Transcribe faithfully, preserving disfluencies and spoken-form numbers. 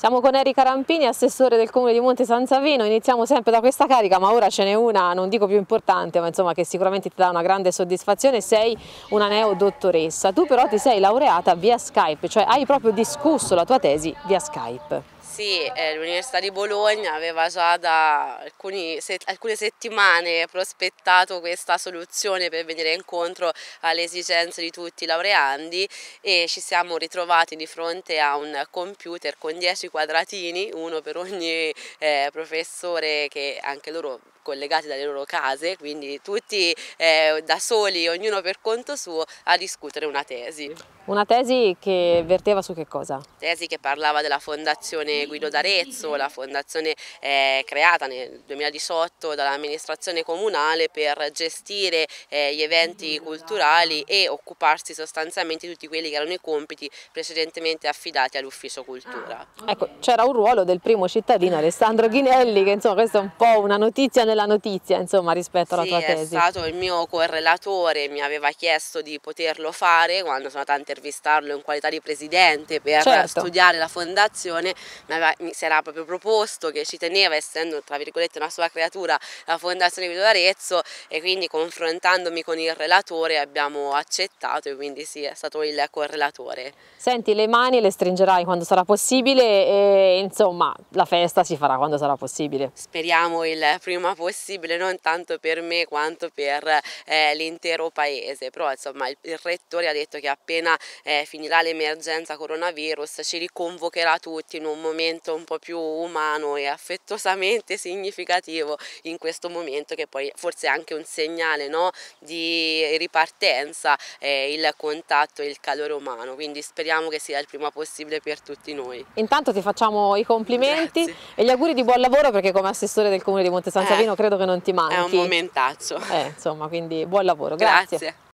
Siamo con Erika Rampini, assessore del Comune di Monte San Savino. Iniziamo sempre da questa carica, ma ora ce n'è una, non dico più importante, ma insomma che sicuramente ti dà una grande soddisfazione. Sei una neodottoressa, tu però ti sei laureata via Skype, cioè hai proprio discusso la tua tesi via Skype. Sì, eh, l'Università di Bologna aveva già da alcuni, se, alcune settimane prospettato questa soluzione per venire incontro alle esigenze di tutti i laureandi e ci siamo ritrovati di fronte a un computer con dieci quadratini, uno per ogni eh, professore, che anche loro collegati dalle loro case, quindi tutti eh, da soli, ognuno per conto suo, a discutere una tesi. Una tesi che verteva su che cosa? Tesi che parlava della Fondazione Guido d'Arezzo, la fondazione eh, creata nel duemiladiciotto dall'amministrazione comunale per gestire eh, gli eventi culturali e occuparsi sostanzialmente di tutti quelli che erano i compiti precedentemente affidati all'Ufficio Cultura. Ecco, c'era un ruolo del primo cittadino Alessandro Ghinelli, che insomma questa è un po' una notizia nella notizia, insomma, rispetto alla Sì, tua è tesi. stato il mio correlatore, mi aveva chiesto di poterlo fare quando sono andata a intervistarlo in qualità di presidente per Certo. studiare la fondazione. Mi, aveva, mi si era proprio proposto che ci teneva, essendo tra virgolette una sua creatura, la Fondazione Guido d'Arezzo, e quindi confrontandomi con il relatore abbiamo accettato, e quindi sì, è stato il correlatore. Senti, le mani le stringerai quando sarà possibile e insomma la festa si farà quando sarà possibile. Speriamo il prima possibile, non tanto per me quanto per eh, l'intero paese, però insomma il, il rettore ha detto che appena eh, finirà l'emergenza coronavirus ci riconvocherà tutti in un momento un po' più umano e affettuosamente significativo, in questo momento che poi forse è anche un segnale, no, di ripartenza, eh, il contatto e il calore umano, quindi speriamo che sia il prima possibile per tutti noi. Intanto ti facciamo i complimenti. Grazie. E gli auguri di buon lavoro, perché come assessore del Comune di Monte San Savino Eh, credo che non ti manchi. È un momentaccio. Eh, insomma, quindi buon lavoro, Grazie. grazie.